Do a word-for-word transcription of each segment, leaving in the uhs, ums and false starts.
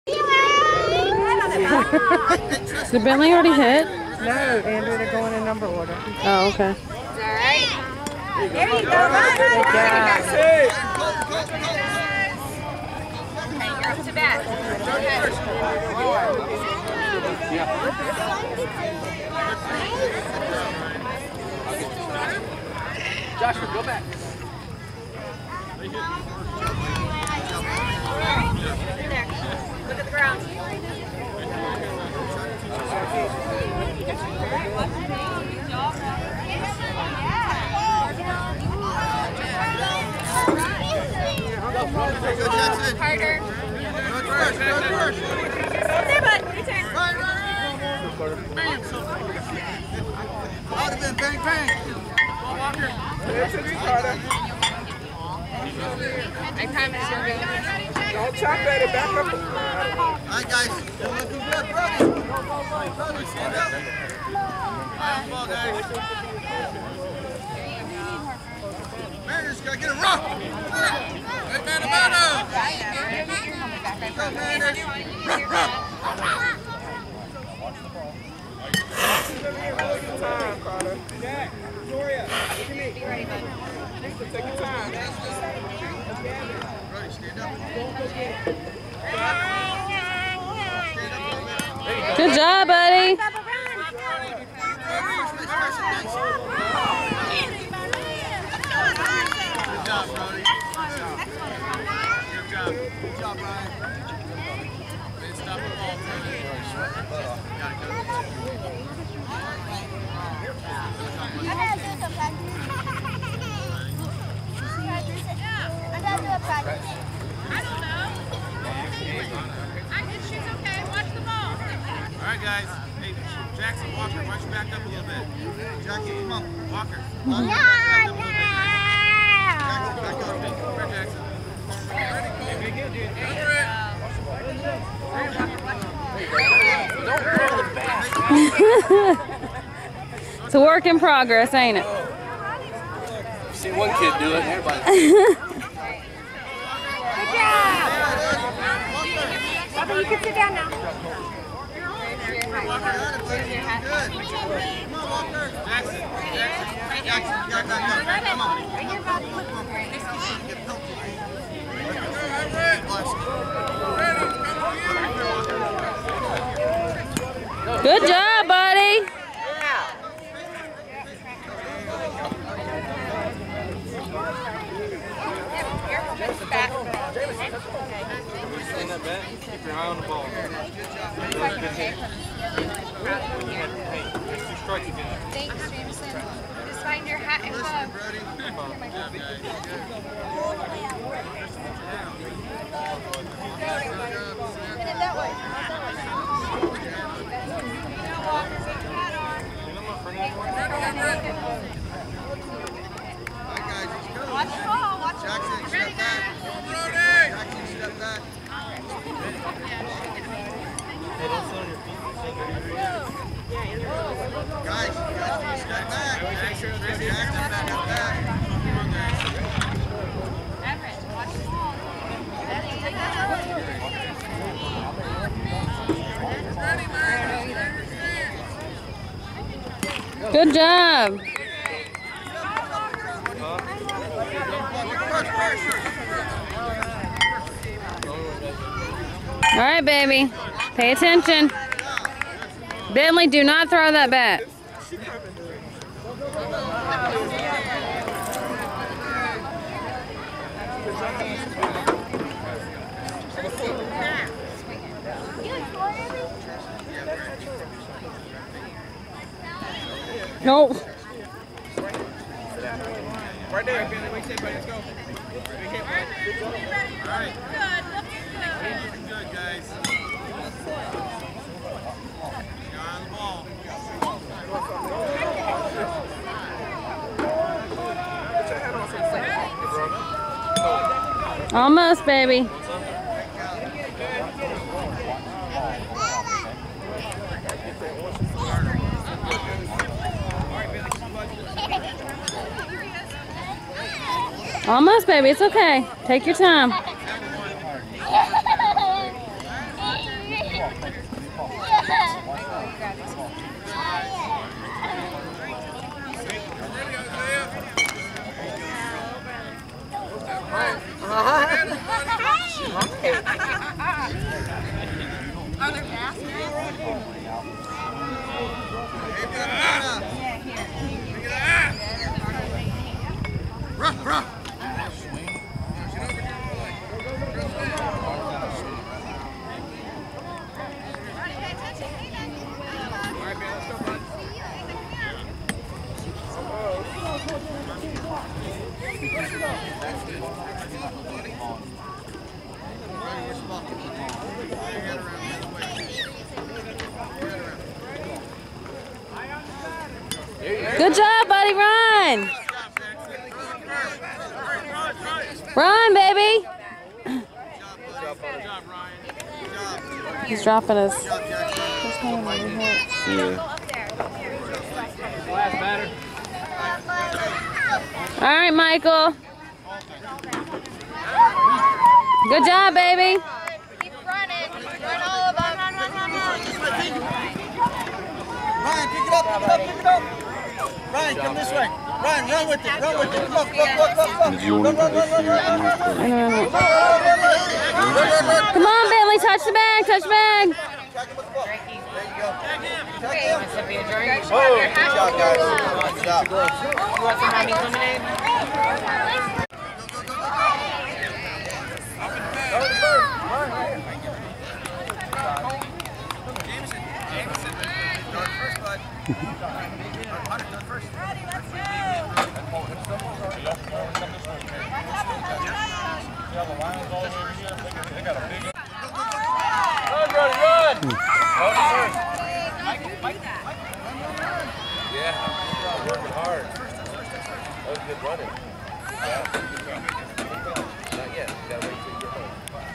Did Bentley already hit? No, Andrew, they're going in number order. Oh, okay. All right. There you go. Good job. Okay, you're up to bat. Go ahead. Joshua, go back. There. Look at the ground. Harder. There, bud. Your turn. Right, right, right. Bam. That would have been bang, bang. I promise you're good. Don't chop at it. Back up. All right, guys. You're looking good, Brody. Brody, stand up. All right, ball, guys. Mariners got to get a rock. Hey, man, about us. Go, Mariners. Rock, rock. Time, Carter. Jack, Victoria, look at me. Be ready, bud. Take your time. Brody, stand up. Good job, buddy. Good job, Brody. Good job. Good job, Brian. Didn't stop the ball, Brody. Got it, go. I gotta do some practice. I gotta do a practice. I don't know. I can shoot okay. Watch the ball. All right, guys. Hey, Jackson, Walker, why don't you back up a little bit? Jackson, come on. Walker. Walker, back up a little bit. Jackson, back up. Come here, Jackson. Ready, go. Over it. Don't throw the bat. It's a work in progress, ain't it? I've seen one kid do it, everybody. Good job. Bubba, you can sit down now. Walker, good. Come on, Walker. Jackson, Jackson, Jackson, you got back up. Come on. Bring your body. Get healthy. Good job, buddy. Stand that back. Keep your eye on the ball. Hey, there's two strikes again. Thanks, Jameson. Just find your hat and glove. Hit it that way. Watch the ball. Watch the ball. Jackson, step back. Jackson, step back. Hey, don't sit on your feet. Guys, you guys need to step back. Jackson, Jackson, step back. Everett, watch the ball. Good job. All right, baby. Pay attention. Bentley, do not throw that bat. Nope. Right there, Bentley. Wait, say, buddy, let's go. All right. Looking good, guys. You're on the ball. Almost, baby. Almost, baby. It's okay. Take your time. Good job, buddy. Run. Run, baby. He's dropping us. His hand on your head. Yeah. All right, Michael. Good job, baby. Keep running. Run all of them. Run, run, run, run. Ryan, pick it up, pick it up, pick it up. Ryan, come this way. Ryan, run with it, run with it. Come on, come on, come on, come on. Did you want to Run, run, run, run, run. I know, I know. Come on, Bentley. Touch the bag. Touch the bag. Tag him with the ball. There you go. Tag him. Oh, Good job, guys. Good job. you want some honey lemonade? Yeah, working hard. That was good running. Yeah. Not yet. You gotta wait till you get home.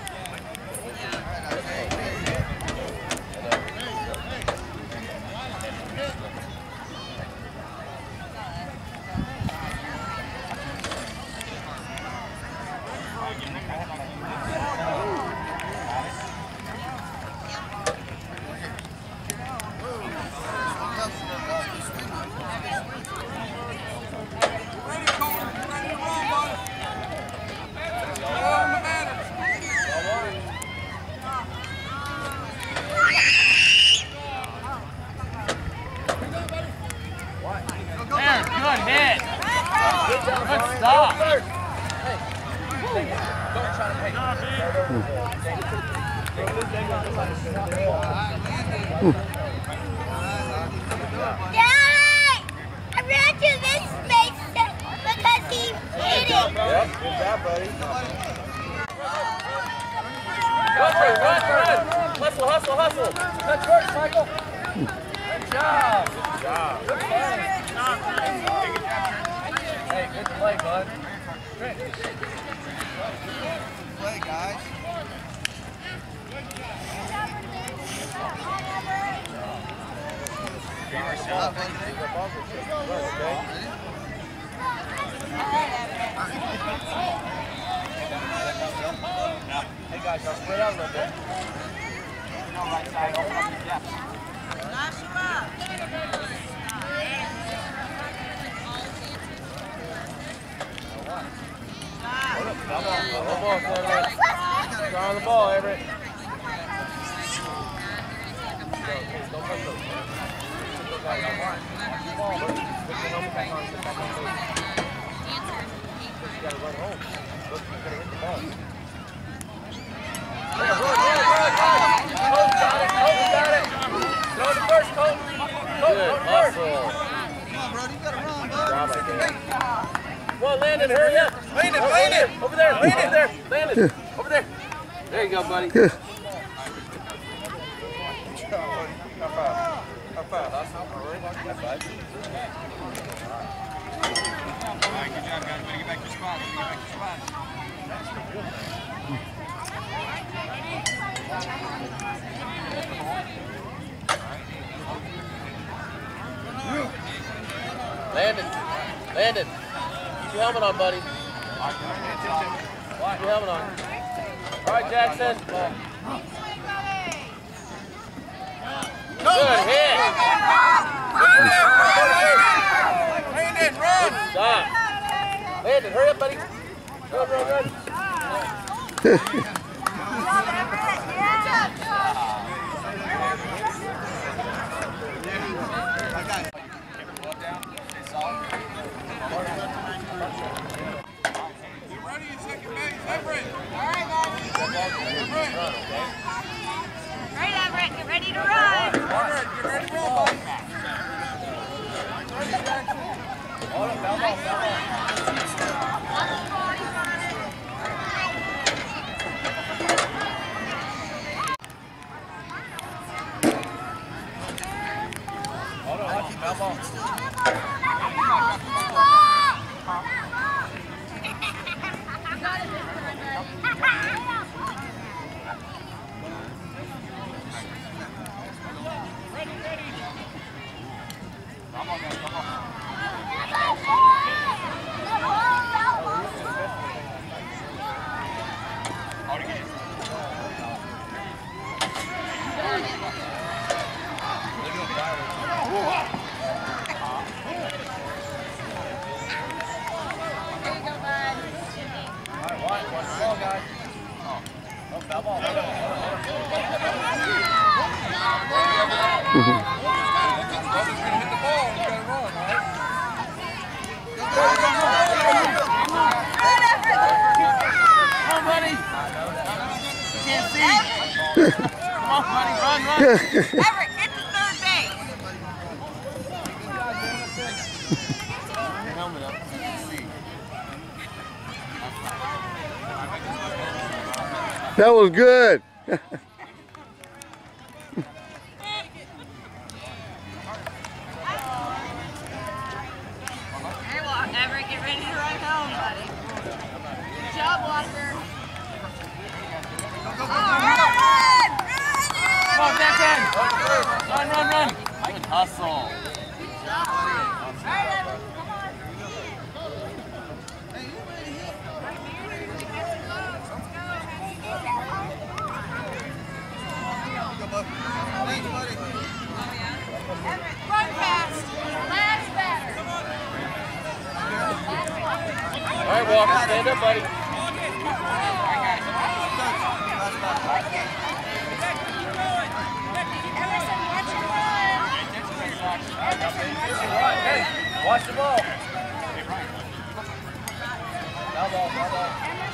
Dad! I ran to this space because he hit it. Yep, good job, buddy. Run, run, run! Hustle, hustle, hustle! That's first, Michael! Good job! Good job. Good play. Hey, good play, bud. Great. Good Play, guys. Hey guys, y'all spread out a little bit. Right side, open up your depth. Come on, come on, Everett. Draw on the ball, Everett. Don't touch those. Those guys are fine. Ball, put your helmet back on, sit back on those. You gotta run home. Look, you gotta hit the ball. Run, run, run, run, run! Coach got it, Coach got it! Throw it first, Coach! Coach, throw it first! Come on, bro, you gotta run, bud. Job right there. Come on, Landon, hurry up! Landon, Landon! Over there, Landon, there! Landon, over there! There you go, buddy. Good job, buddy. High five. High five. High five. All right, good job, guys. Way to get back to your spot. Way to get back to your spot. Landon, Landon, keep your helmet on, buddy. Keep your helmet on. All right, Jackson. Stop. Landon, hurry up, buddy. Run, run, run. Get ready to run. Everett, get ready to roll, buddy. Hold up, foul ball, foul ball. Hold on, watch it, foul ball. Everett, get to third base. Helmet up. That was good. Everett, get ready to run home, buddy. Good job, Walker. Go, go, go, go, go. Come on, Jackson! Run, run, run! Good hustle. Thanks, buddy. Run fast. Last batter. All right, Walker, stand up, buddy. Hey, watch the ball. Foul ball, foul ball.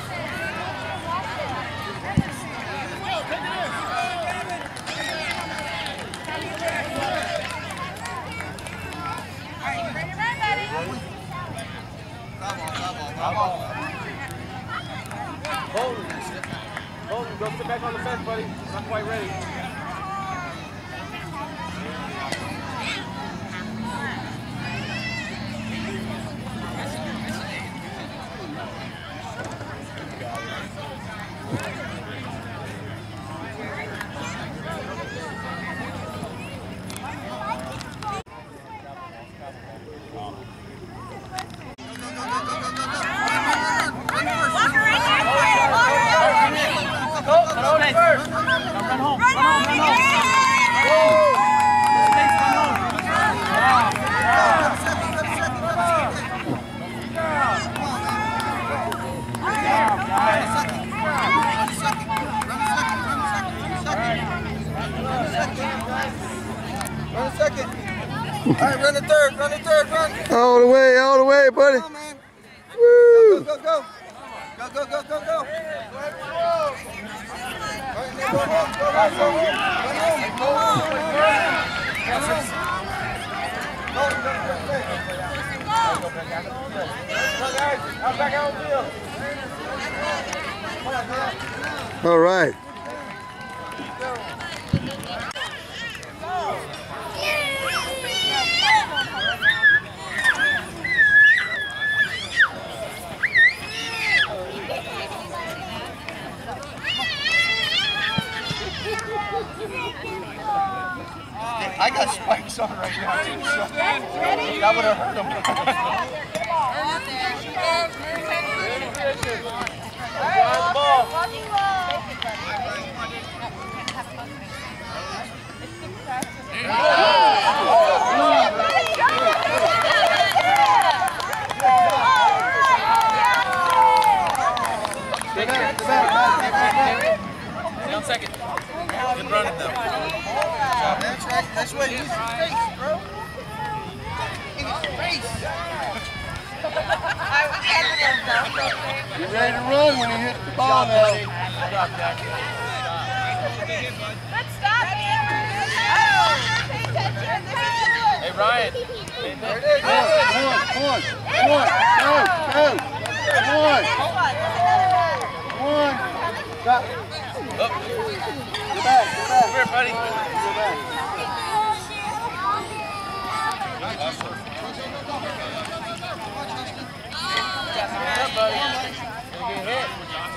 Bolton, Bolton, go sit back on the fence, buddy. Not quite ready. Run a second. All right, run the third, run the third, run. All the way, all the way, buddy. Come on, man. Woo. Go, go, go. Go, go, go, go, go. Go ahead, go. All right, now go home, go home, go home. Run home, go home, go home. Run home. Go, go, go, go. Come on, guys. Out back out the field. Come on, girl. All right. I got spikes on right now, too, so that would have hurt him. Good running though. That's right. That's what he's face, bro. In his face. Get ready to run when he hits the ball now. Let's stop it. Oh, pay attention. Hey, Ryan. There it is. Come on, come on, come on, go, go. Come on. Come on. Stop. Up. Go back, go back. Come here, buddy. Go back. Good, buddy. You're gonna get hit.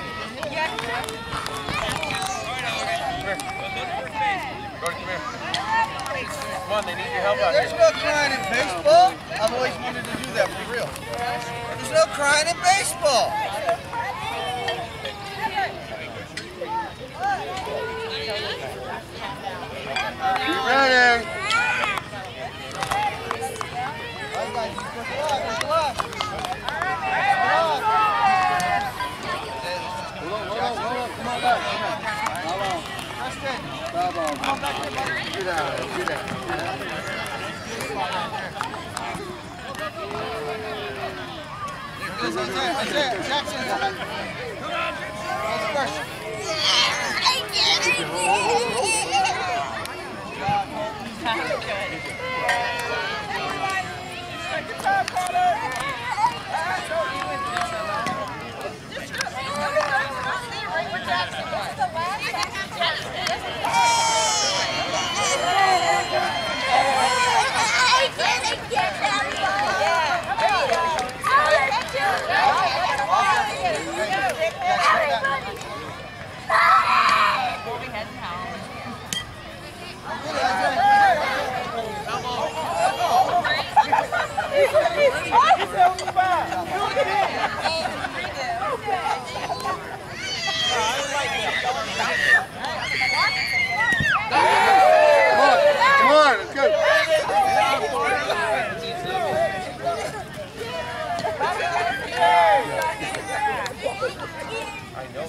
Gordon, come here. Come on, they need your help out There's here. no crying in baseball. I've always wanted to do that for real. There's no crying in baseball. Get ready. All right, guys, good luck, good luck. Hold on, hold on, hold on. Come on back. Come on. Justin. Stop on. Get out, get out. That's it, that's it. Jackson. That's fresh. Come on, let's go. I know.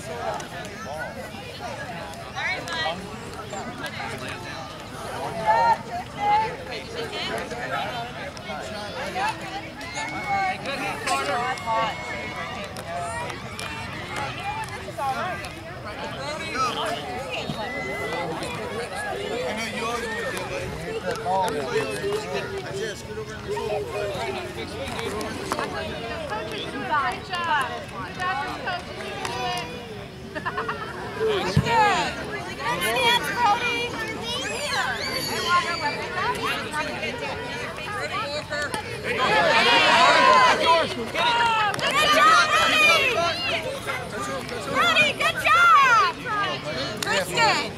Brody, good job! Kristen!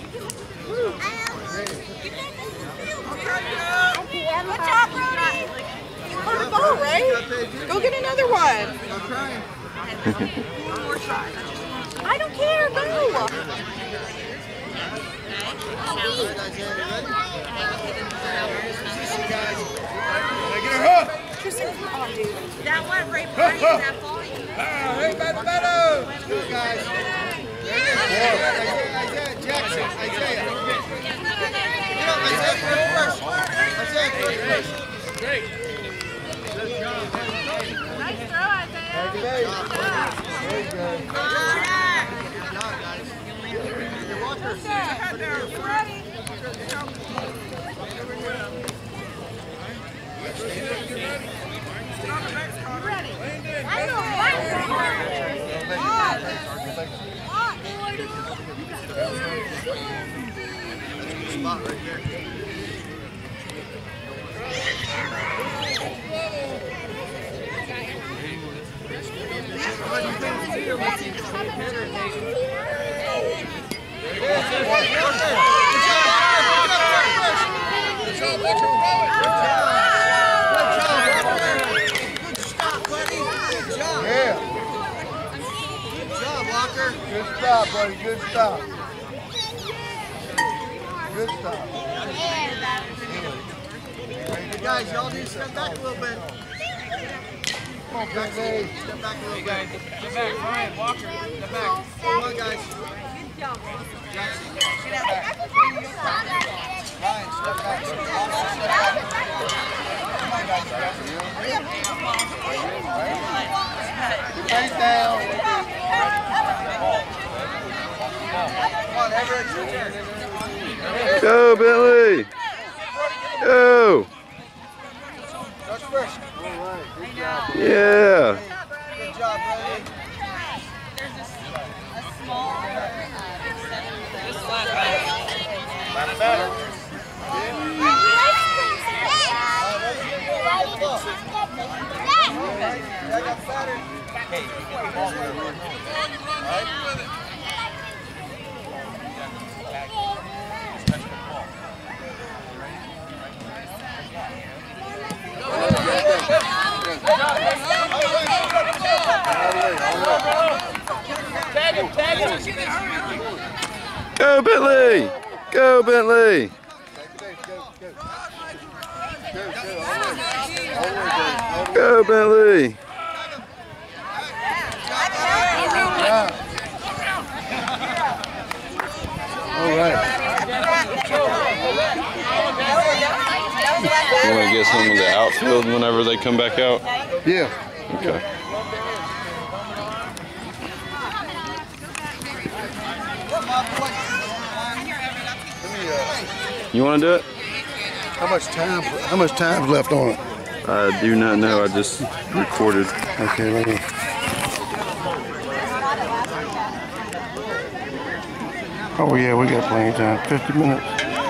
Good job, Brody! Let it go, Ray. Go get another one. I'm trying. I don't care. Go. Get her hook. Kristen, come on, dude. That one, Ray, Brody, that ball. Hey, better, better. Good guys. Isaiah, Jackson, Isaiah. Get up, Isaiah, first. Isaiah, first. Great. Nice throw, Isaiah. Very good. Very good. Spot right there. Good stop, buddy. Good stop. Good stop. Hey guys, y'all need to step back a little bit. Come on, Big Dave. Step back a little Hey, bit. guys, get back. Ryan, Walker, get back. Come on, guys. Ryan, step back. Face down. Go, Bentley. Go. Touch first. Yeah. Good job, brother. I got fatter. Hey, you get the ball where we're right? Tag him, tag him. Go, Bentley. Go, Bentley. Go, Bentley. All right. You want to get some of the outfield whenever they come back out? Yeah. Okay. You want to do it? How much time? How much time's left on it? I do not know. I just recorded. Okay, let me. Oh yeah, we got plenty of time. Fifty minutes.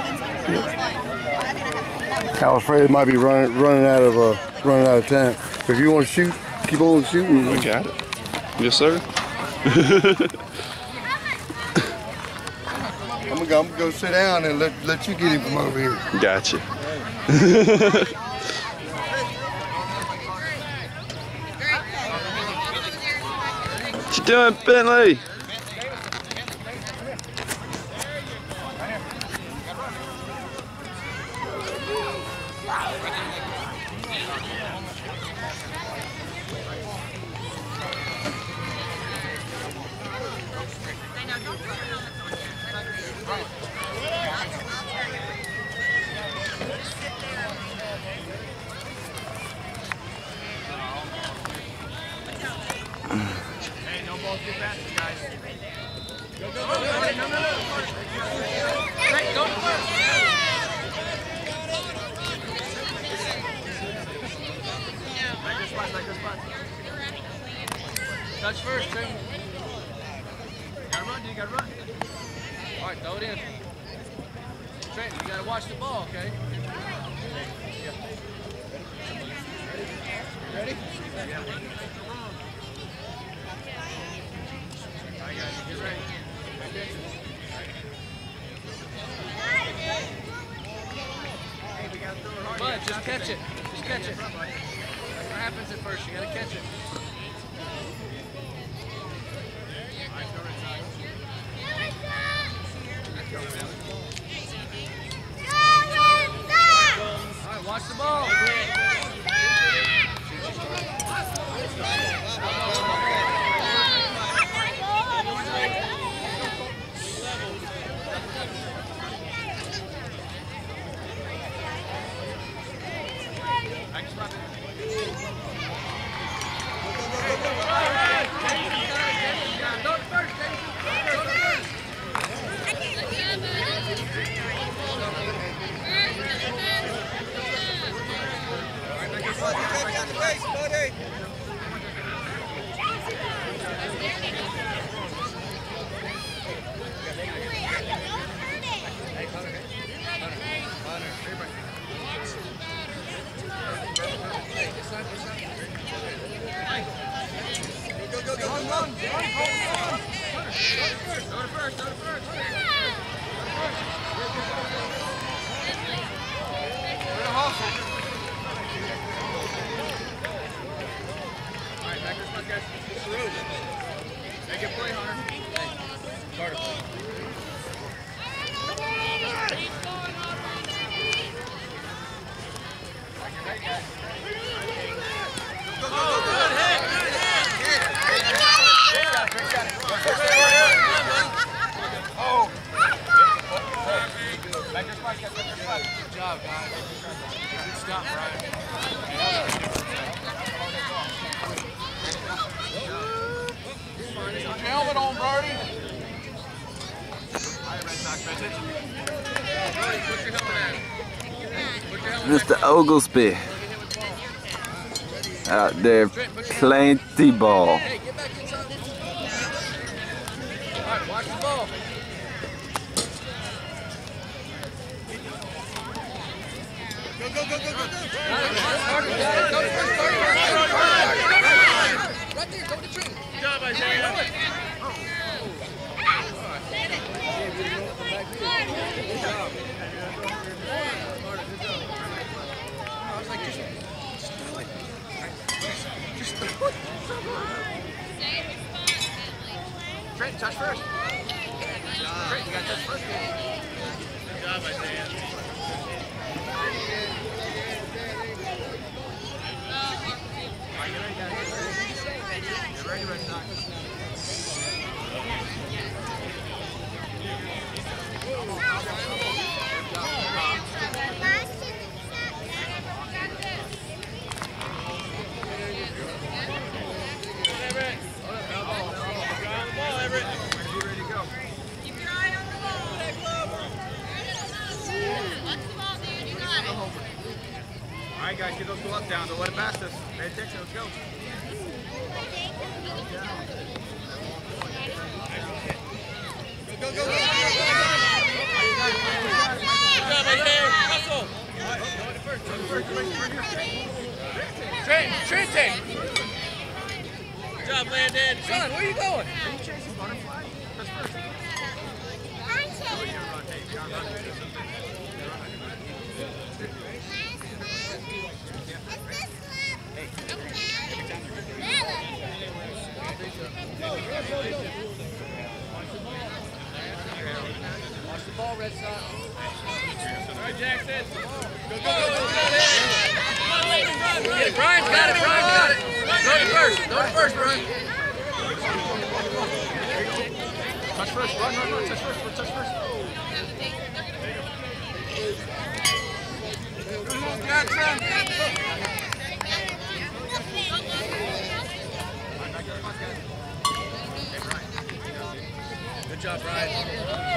Yep. I was afraid it might be running running out of uh, running out of time. If you want to shoot, keep on shooting. We got it. Yes, sir. I'm gonna go, I'm gonna go sit down and let let you get him from over here. Gotcha. What you doing, Bentley? Hey, no balls get back, guys. Go, go, go, go. No, no, no. Right, go first. Like this spot, like this spot. Touch first, Trey. You gotta run, dude, you gotta run. All right, throw it in. Trey, you gotta watch the ball, okay? Ready? Yeah. All right, guys, get ready. Come on, just catch it. Just catch it. That's what happens at first. You gotta catch it. All right, watch the ball. Make it play, Hunter. Carter. Go, go, go, good hit, good hit. Great shot, great shot. Good job, guys. Good stop, Brian. Put your helmet on, Brody. All right, Red Sox, pay attention. Brody, put your helmet on. Put your helmet Mister Oglesby out there playing T-ball. Hey, get back inside. All right, watch the ball. Go, go, go, go, go, go. Go to first, Brody. Right there, go to Trent. Good job, Isaiah. Trent, touch first. Trent, you got to touch first. Good job, Isaiah. Get ready, Red Sox. All right, guys, get those gloves down. Don't let it pass us. Pay attention. Let's go. Go, go, go. Trent, Trent. Good job, Landon. Son, where are you going? Are you chasing butterfly? That's first. Watch the ball, Red Sox. All right, Jackson. Go, go, go, go. Yeah, Brian's got it, Brian's got it. Go to first, go to first, Brian. Touch first, run, run, run. Touch first, touch first. Good job, Brian.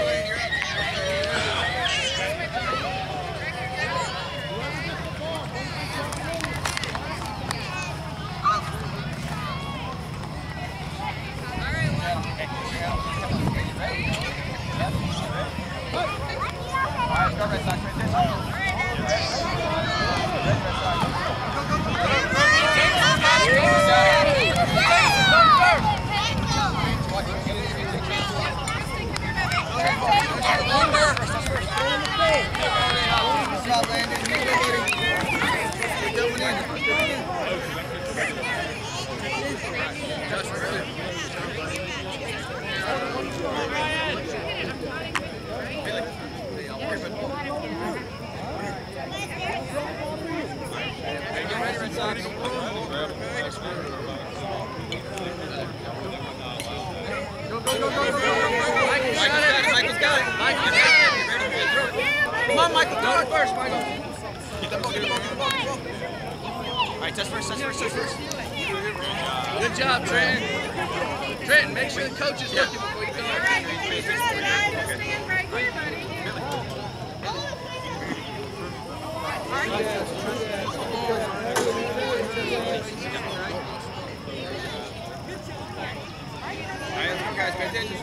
Come on, Michael, go it first, Michael. Get that ball, get the ball, get the ball, get the ball. All right, touch first, touch first, touch first. Good job, Trent. Trent, make sure the coach is looking before you go. All right, stand right here, buddy. All right, let's go, guys. Pay attention.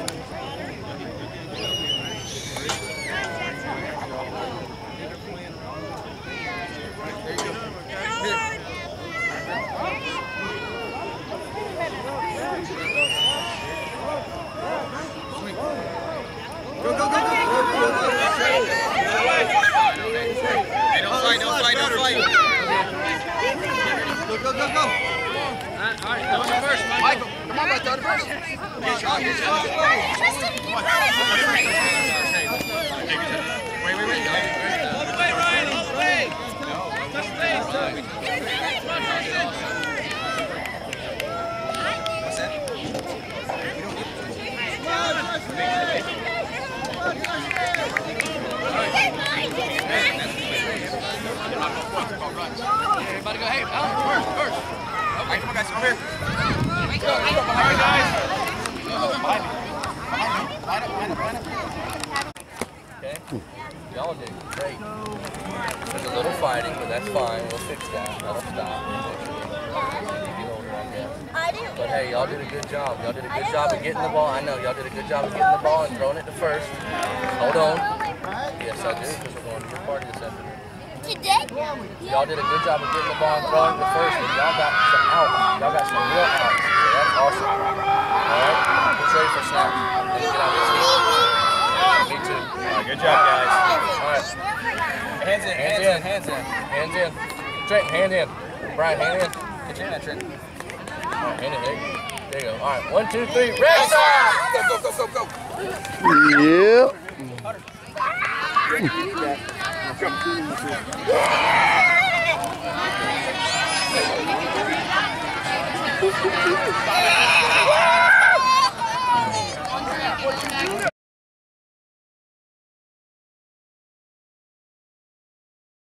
Go, go, go, go. Hey, don't fight, don't fight, don't fight. Go, go, go, go. All right, go to first, Michael. Come on, go to first. Good job, good job. Wait, wait, wait. All the way, Ryan, all the way. Touch base. What's that? Come on. go. Hey, Alan, first, first. All right, come on, guys. Over here. Let's go. Let's go. All right, guys. Behind me. Line up, line up, line up. Okay? Y'all did great. There's a little fighting, but that's fine. We'll fix that. That'll stop. I didn't. But hey, y'all did a good job. Y'all did a good job of getting the ball. I know y'all did a good job of getting the ball and throwing it to first. Hold on. Yes, I do, because we're going to your party this afternoon. Today? Y'all did a good job of getting the ball and throwing it to first, and y'all got some outs. Y'all got some real outs. So that's awesome. All right? Get ready for snap. Let's get out of this game. Me too. All right, good job, guys. All right. Hands in, hands in, hands in. Hands in. Trent, hand in. Brian, hand in. Get your hand, Trent. All right, hand in. There you go. There you go. All right, one, two, three. Red Sox! Go, go, go, go, go. Yep. Yeah.